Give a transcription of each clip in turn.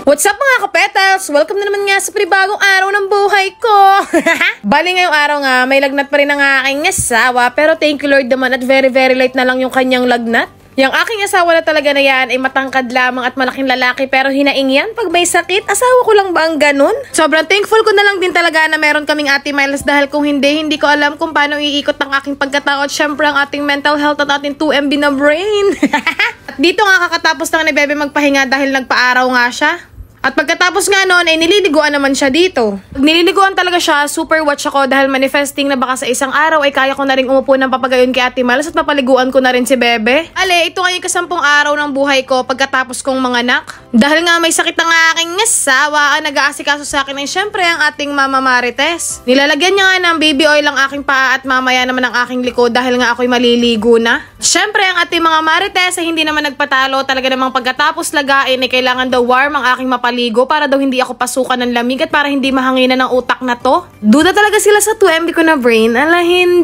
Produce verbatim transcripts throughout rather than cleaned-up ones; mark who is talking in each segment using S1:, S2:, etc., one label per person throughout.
S1: What's up mga kapetals? Welcome na naman nga sa panibagong araw ng buhay ko. Bali ngayong araw nga, may lagnat pa rin ang aking asawa. Pero thank you Lord naman at very very light na lang yung kanyang lagnat. Yung aking asawa na talaga na yan ay matangkad lamang at malaking lalaki pero hinaing yan pag may sakit. Asawa ko lang ba ang ganun? Sobrang thankful ko na lang din talaga na meron kaming Ate Miles dahil kung hindi, hindi ko alam kung paano iikot ang aking pagkatao at syempre ang ating mental health at ating two M B na brain. At dito nga kakatapos na ni Bebe magpahinga dahil nagpaaraw nga siya. At pagkatapos nga noon ay nililiguan naman siya dito. Pag nililiguan talaga siya, super watch ako dahil manifesting na baka sa isang araw ay kaya ko na rin umupo ng papagayon kay Ate Miles at mapaliguan ko na rin si Bebe. Ale, ito nga yung kasampung araw ng buhay ko pagkatapos kong manganak. Dahil nga may sakit ang aking asawa, ang nag-aasikaso sa akin ay syempre ang ating Mama Marites. Nilalagyan niya nga ng baby oil ang aking paa at mamaya naman ang aking likod dahil nga ako'y maliligo na. Syempre ang ating mga Marites ay hindi naman nagpatalo, talaga namang pagkatapos lagain ay kailangan daw warm ang aking mapaligo. Ligo para daw hindi ako pasukan ng lamig at para hindi mahanginan ng utak na to. Duda talaga sila sa two M B ko na brain. Ala,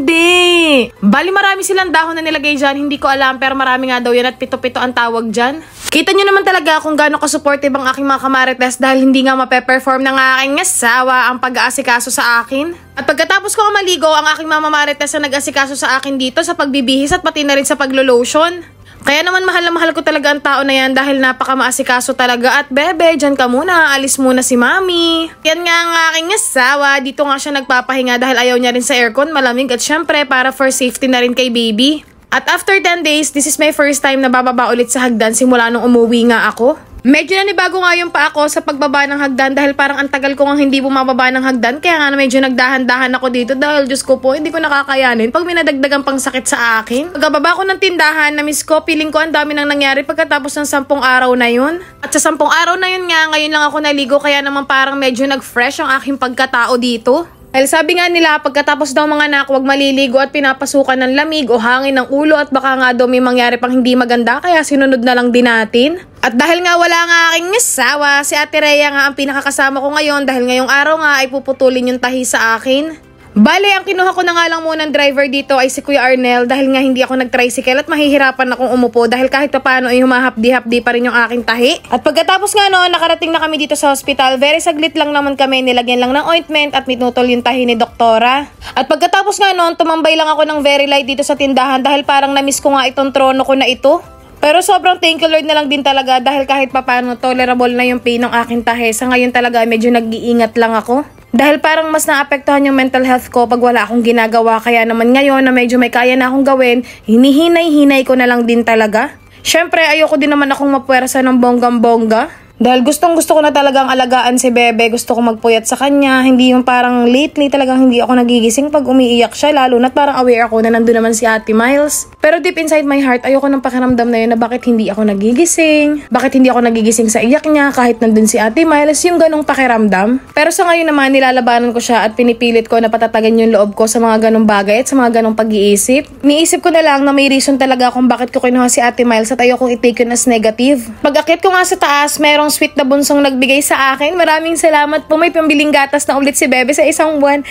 S1: hindi. Bali marami silang dahon na nilagay dyan. Hindi ko alam pero marami nga daw yan at pito-pito ang tawag dyan. Kita nyo naman talaga kung gaano ka-supportive ang aking mga kamarites dahil hindi nga mape-perform ng aking asawa ang pag-aasikaso sa akin. At pagkatapos ko maligo, ang aking mama marites na nag-asikaso sa akin dito sa pagbibihis at pati na rin sa paglo-lotion. Kaya naman mahal na mahal ko talaga ang tao na yan dahil napaka-maasikaso talaga. At Bebe, dyan ka muna, alis muna si Mami. Yan nga ang aking asawa, dito nga siya nagpapahinga dahil ayaw niya rin sa aircon, malamig at syempre para for safety na rin kay baby. At after ten days, this is my first time na bababa ulit sa hagdan simula nung umuwi nga ako. Medyo nanibago nga yung pa ako sa pagbaba ng hagdan dahil parang ang tagal ko nga hindi bumababa ng hagdan kaya nga medyo nagdahan-dahan ako dito dahil Diyos ko po hindi ko nakakayanin pag minadagdagang pang sakit sa akin. Pagkababa ko ng tindahan na miss ko, feeling ko ang dami nang nangyari pagkatapos ng sampung araw na yun. At sa sampung araw na yun nga, ngayon lang ako naligo kaya naman parang medyo nag-fresh ang aking pagkatao dito. Dahil sabi nga nila, pagkatapos daw mga anak, huwag maliligo at pinapasukan ng lamig o hangin ng ulo at baka nga daw may mangyari pang hindi maganda kaya sinunod na lang din natin. At dahil nga wala nga aking asawa, si Ate Rhea nga ang pinakakasama ko ngayon dahil ngayong araw nga ay puputulin yung tahi sa akin. Bale, ang kinuha ko na nga lang muna ng driver dito ay si Kuya Arnel dahil nga hindi ako nag-tricycle at mahihirapan akong umupo dahil kahit pa paano ay humahapdi-hapdi pa rin yung aking tahi. At pagkatapos nga noon, nakarating na kami dito sa hospital. Very saglit lang naman kami, nilagyan lang ng ointment at minutol yung tahi ni doktora. At pagkatapos nga noon, tumambay lang ako ng very light dito sa tindahan dahil parang na-miss ko nga itong trono ko na ito. Pero sobrang thank you Lord na lang din talaga dahil kahit pa paano tolerable na yung pain ng aking tahi. Sa ngayon talaga medyo nag-iingat lang ako. Dahil parang mas naapektuhan yung mental health ko pag wala akong ginagawa. Kaya naman ngayon na medyo may kaya na akong gawin, hinihinay-hinay ko na lang din talaga. Syempre ayoko din naman akong mapuwersa ng bonggang-bongga. Dahil gustong gusto ko na talagang alagaan si Bebe, gusto ko magpuyat sa kanya, hindi yung parang lately talagang hindi ako nagigising pag umiiyak siya, lalo na't parang aware ako na nandun naman si Ate Miles. Pero deep inside my heart, ayoko ng pakiramdam na yun na bakit hindi ako nagigising, bakit hindi ako nagigising sa iyak niya kahit nandun si Ate Miles, yung ganong pakiramdam. Pero sa ngayon naman, nilalabanan ko siya at pinipilit ko na patatagan yung loob ko sa mga ganong bagay at sa mga ganong pag-iisip. Niisip ko na lang na may reason talaga kung bakit ko kinuha si Ate Miles at ayokong i-take yun as negative. Pag-akit ko nga sa taas, merong sweet na bunsong nagbigay sa akin. Maraming salamat po. May pambiling gatas na ulit si Bebe sa isang buwan.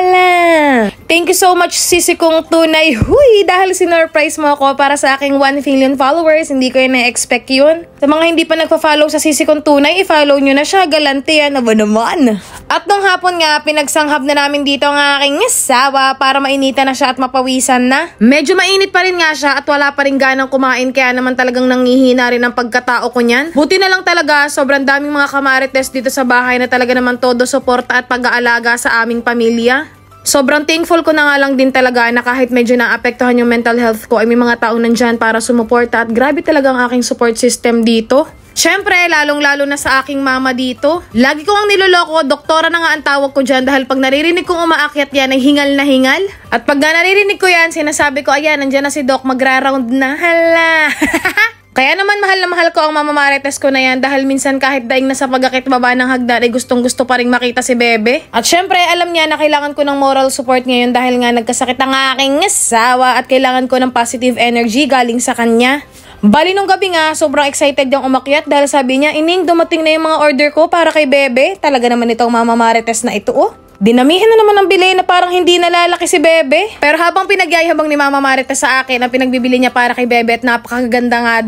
S1: Hala! Thank you so much, sisi kong tunay. Huy! Dahil sinurprise mo ako para sa aking one million followers. Hindi ko yun na-expect yun. Sa mga hindi pa nagpa-follow sa sisi kong tunay, i-follow nyo na siya. Galante yan. Aba naman. At nung hapon nga, pinagsanghap na namin dito ang aking asawa para mainitan na siya at mapawisan na. Medyo mainit pa rin nga siya at wala pa rin ganang kumain kaya naman talagang nangihina rin ang pagkatao ko niyan. Buti na lang talaga, sobrang daming mga kamarites dito sa bahay na talaga naman todo suporta at pag-aalaga sa aming pamilya. Sobrang thankful ko na nga lang din talaga na kahit medyo naapektuhan yung mental health ko ay may mga tao nandyan para sumuporta at grabe talaga ang aking support system dito. Siyempre, lalong-lalo na sa aking mama dito. Lagi ko ang niloloko, doktora na nga ang tawag ko dyan dahil pag naririnig kong umaakyat yan ay hingal na hingal. At pag naririnig ko yan, sinasabi ko, ayan, nandyan na si Doc, magra-round na. Hala! Kaya naman mahal na mahal ko ang Mama Marites ko na yan dahil minsan kahit daing nasa pag-akit baba ng hagdan ay gustong gusto pa rin makita si Bebe. At syempre alam niya na kailangan ko ng moral support ngayon dahil nga nagkasakit ang aking asawa at kailangan ko ng positive energy galing sa kanya. Bali nung gabi nga, sobrang excited yung umakyat dahil sabi niya, Ining, dumating na yung mga order ko para kay Bebe. Talaga naman itong Mama Marites na ito oh. Dinamihan na naman ang bili na parang hindi nalalaki si Bebe. Pero habang pinagyayabang ni Mama Marites sa akin ang pinagbibili niya para kay Bebe at napakaganda nga daw,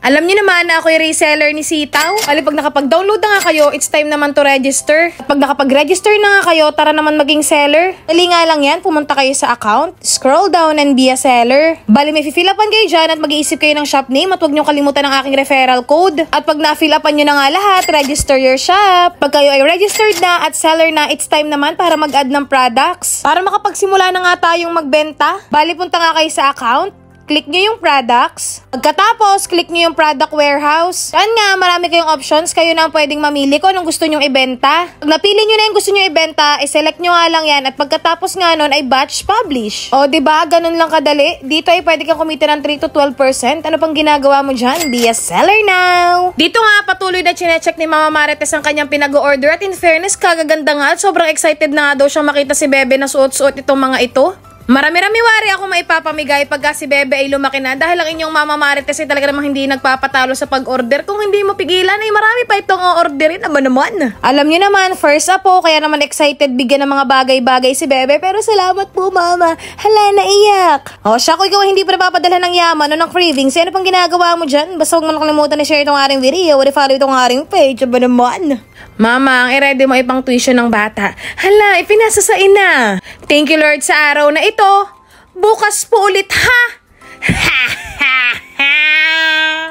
S1: Alam niyo naman na ako yung reseller ni Sitaw. Ali, pag nakapag-download na nga kayo, it's time naman to register. At pag nakapag-register na nga kayo, tara naman maging seller. Dali nga lang yan, pumunta kayo sa account, scroll down and be a seller. Bali, may fill upan kayo dyan at mag-iisip kayo ng shop name at huwag niyo kalimutan ang aking referral code. At pag na-fill upan nyo na nga lahat, register your shop. Pag kayo ay registered na at seller na, it's time naman para mag-add ng products. Para makapagsimula na nga tayong magbenta, bali punta nga kayo sa account. Click nyo yung products. Pagkatapos, click nyo yung product warehouse. Yan nga, marami kayong options. Kayo na ang pwedeng mamili kung anong gusto nyong ibenta. Pag napili nyo na yung gusto nyo ibenta, i-select nyo nga lang yan. At pagkatapos nga nun ay batch publish. O, diba? Ganun lang kadali. Dito ay pwede kang kumita ng three to twelve percent. Ano pang ginagawa mo dyan? Be a seller now! Dito nga, patuloy na chinecheck ni Mama Marites ang kanyang pinag-order. At in fairness, kagaganda nga. At sobrang excited na nga daw siyang makita si Bebe na suot-suot itong mga ito. Marami-rami wari ako maipapamigay pagka si Bebe ay lumaki na dahil ang inyong Mama Marites ay talaga namang hindi nagpapatalo sa pag-order. Kung hindi mo pigilan ay marami pa itong o-orderin naman naman. Alam niyo naman, first up po, kaya naman excited bigyan ng mga bagay-bagay si Bebe. Pero salamat po, Mama. Hala, naiyak. O siya, kung ikaw hindi pa napapadala ng yaman o ng cravings, ano pang ginagawa mo dyan? Basta huwag mo nakalimutan na share itong aring video o follow itong aring page. Aba naman. Mama, ang i-ready mo ipang tuition ng bata. Hala, ipinasa sa ina. Thank you Lord sa araw na ito. Bukas po ulit ha. Ha ha ha.